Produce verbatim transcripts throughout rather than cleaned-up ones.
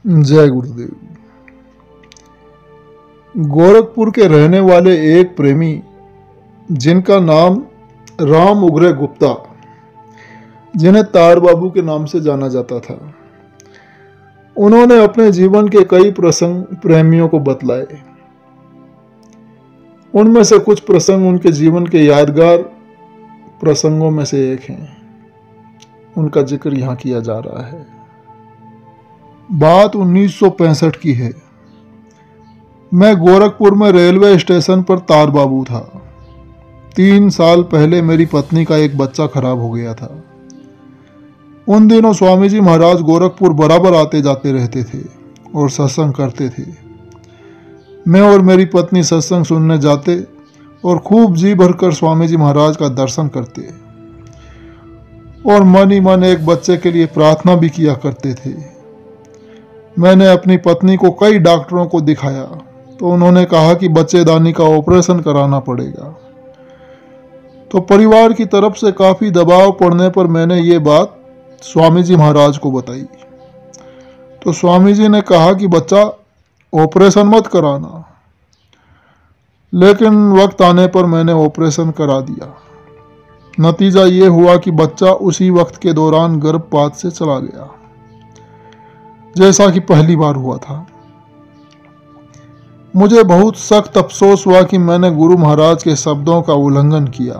जय गुरुदेव। गोरखपुर के रहने वाले एक प्रेमी जिनका नाम राम उग्रे गुप्ता, जिन्हें तार बाबू के नाम से जाना जाता था, उन्होंने अपने जीवन के कई प्रसंग प्रेमियों को बतलाए। उनमें से कुछ प्रसंग उनके जीवन के यादगार प्रसंगों में से एक हैं। उनका जिक्र यहाँ किया जा रहा है। बात उन्नीस सौ पैंसठ की है। मैं गोरखपुर में रेलवे स्टेशन पर तार बाबू था। तीन साल पहले मेरी पत्नी का एक बच्चा खराब हो गया था। उन दिनों स्वामी जी महाराज गोरखपुर बराबर आते जाते रहते थे और सत्संग करते थे। मैं और मेरी पत्नी सत्संग सुनने जाते और खूब जी भरकर स्वामी जी महाराज का दर्शन करते और मन ही मन एक बच्चे के लिए प्रार्थना भी किया करते थे। मैंने अपनी पत्नी को कई डॉक्टरों को दिखाया तो उन्होंने कहा कि बच्चेदानी का ऑपरेशन कराना पड़ेगा। तो परिवार की तरफ से काफ़ी दबाव पड़ने पर मैंने ये बात स्वामी जी महाराज को बताई। तो स्वामी जी ने कहा कि बच्चा ऑपरेशन मत कराना, लेकिन वक्त आने पर मैंने ऑपरेशन करा दिया। नतीजा ये हुआ कि बच्चा उसी वक्त के दौरान गर्भपात से चला गया, जैसा कि पहली बार हुआ था। मुझे बहुत सख्त अफसोस हुआ कि मैंने गुरु महाराज के शब्दों का उल्लंघन किया।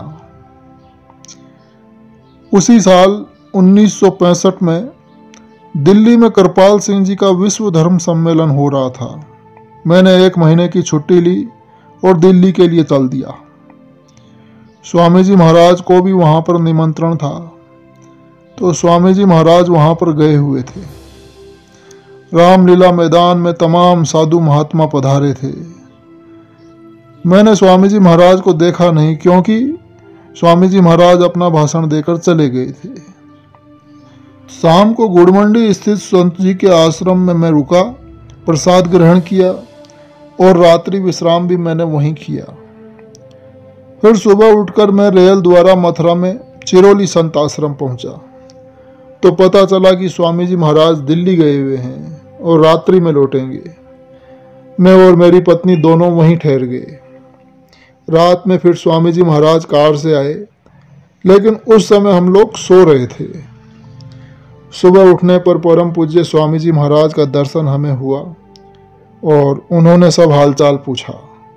उसी साल उन्नीस सौ पैंसठ में दिल्ली में कृपाल सिंह जी का विश्व धर्म सम्मेलन हो रहा था। मैंने एक महीने की छुट्टी ली और दिल्ली के लिए चल दिया। स्वामी जी महाराज को भी वहाँ पर निमंत्रण था, तो स्वामी जी महाराज वहाँ पर गए हुए थे। रामलीला मैदान में तमाम साधु महात्मा पधारे थे। मैंने स्वामी जी महाराज को देखा नहीं, क्योंकि स्वामी जी महाराज अपना भाषण देकर चले गए थे। शाम को गुड़मंडी स्थित संत जी के आश्रम में मैं रुका, प्रसाद ग्रहण किया और रात्रि विश्राम भी मैंने वहीं किया। फिर सुबह उठकर मैं रेल द्वारा मथुरा में चिरोली संत आश्रम पहुंचा, तो पता चला कि स्वामी जी महाराज दिल्ली गए हुए हैं और रात्रि में लौटेंगे। मैं और मेरी पत्नी दोनों वहीं ठहर गए। रात में फिर स्वामी जी महाराज कार से आए, लेकिन उस समय हम लोग सो रहे थे। सुबह उठने पर परम पूज्य स्वामी जी महाराज का दर्शन हमें हुआ और उन्होंने सब हालचाल पूछा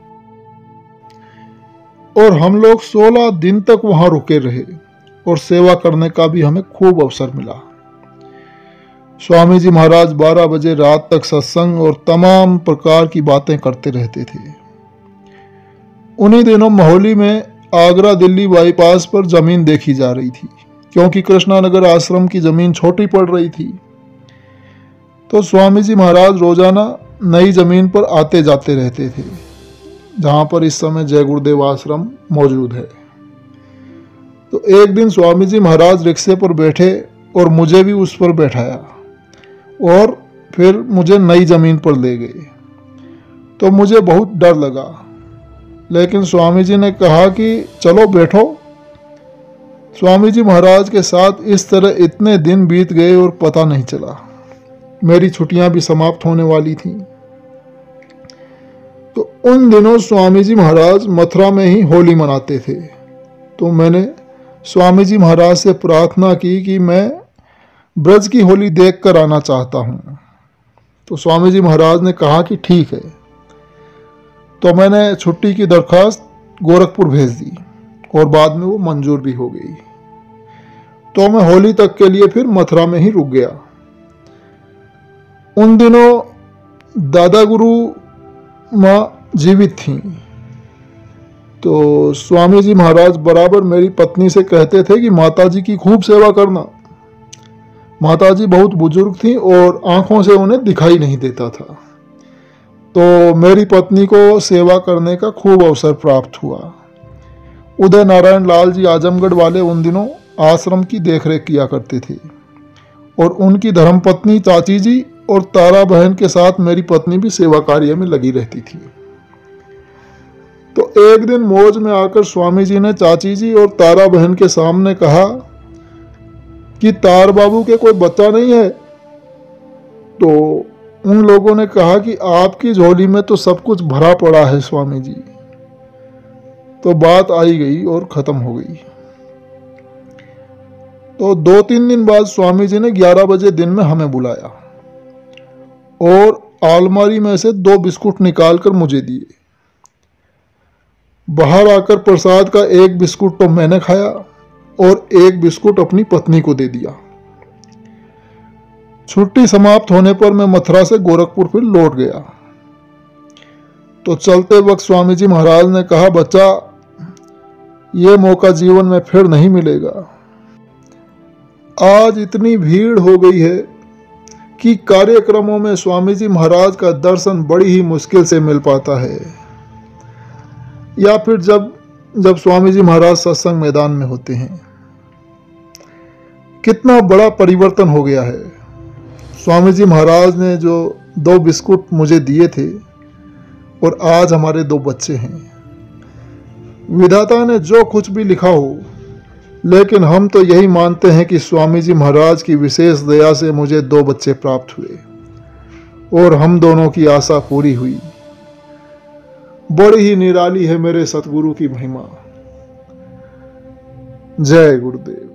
और हम लोग सोलह दिन तक वहां रुके रहे और सेवा करने का भी हमें खूब अवसर मिला। स्वामी जी महाराज बारह बजे रात तक सत्संग और तमाम प्रकार की बातें करते रहते थे। उन्हीं दिनों मोहाली में आगरा दिल्ली बाईपास पर जमीन देखी जा रही थी, क्योंकि कृष्णानगर आश्रम की जमीन छोटी पड़ रही थी। तो स्वामी जी महाराज रोजाना नई जमीन पर आते जाते रहते थे, जहां पर इस समय जय गुरुदेव आश्रम मौजूद है। तो एक दिन स्वामी जी महाराज रिक्शे पर बैठे और मुझे भी उस पर बैठाया और फिर मुझे नई जमीन पर ले गए। तो मुझे बहुत डर लगा, लेकिन स्वामी जी ने कहा कि चलो बैठो। स्वामी जी महाराज के साथ इस तरह इतने दिन बीत गए और पता नहीं चला। मेरी छुट्टियां भी समाप्त होने वाली थीं। तो उन दिनों स्वामी जी महाराज मथुरा में ही होली मनाते थे। तो मैंने स्वामी जी महाराज से प्रार्थना की कि मैं ब्रज की होली देख कर आना चाहता हूँ। तो स्वामी जी महाराज ने कहा कि ठीक है। तो मैंने छुट्टी की दरखास्त गोरखपुर भेज दी और बाद में वो मंजूर भी हो गई। तो मैं होली तक के लिए फिर मथुरा में ही रुक गया। उन दिनों दादा गुरु माँ जीवित थीं। तो स्वामी जी महाराज बराबर मेरी पत्नी से कहते थे कि माता जी की खूब सेवा करना। माता जी बहुत बुजुर्ग थीं और आंखों से उन्हें दिखाई नहीं देता था। तो मेरी पत्नी को सेवा करने का खूब अवसर प्राप्त हुआ। उदय नारायण लाल जी आजमगढ़ वाले उन दिनों आश्रम की देखरेख किया करते थे और उनकी धर्मपत्नी चाची जी और तारा बहन के साथ मेरी पत्नी भी सेवा कार्य में लगी रहती थी। तो एक दिन मौज में आकर स्वामी जी ने चाची जी और तारा बहन के सामने कहा कि तार बाबू के कोई बच्चा नहीं है। तो उन लोगों ने कहा कि आपकी झोली में तो सब कुछ भरा पड़ा है स्वामी जी। तो बात आई गई और ख़त्म हो गई। तो दो तीन दिन बाद स्वामी जी ने ग्यारह बजे दिन में हमें बुलाया और अलमारी में से दो बिस्कुट निकालकर मुझे दिए। बाहर आकर प्रसाद का एक बिस्कुट तो मैंने खाया और एक बिस्कुट अपनी पत्नी को दे दिया। छुट्टी समाप्त होने पर मैं मथुरा से गोरखपुर फिर लौट गया। तो चलते वक्त स्वामी जी महाराज ने कहा, बच्चा, ये मौका जीवन में फिर नहीं मिलेगा। आज इतनी भीड़ हो गई है कि कार्यक्रमों में स्वामी जी महाराज का दर्शन बड़ी ही मुश्किल से मिल पाता है, या फिर जब जब स्वामी जी महाराज सत्संग मैदान में होते हैं। कितना बड़ा परिवर्तन हो गया है। स्वामी जी महाराज ने जो दो बिस्कुट मुझे दिए थे और आज हमारे दो बच्चे हैं। विधाता ने जो कुछ भी लिखा हो, लेकिन हम तो यही मानते हैं कि स्वामी जी महाराज की विशेष दया से मुझे दो बच्चे प्राप्त हुए और हम दोनों की आशा पूरी हुई। बड़ी ही निराली है मेरे सतगुरु की महिमा। जय गुरुदेव।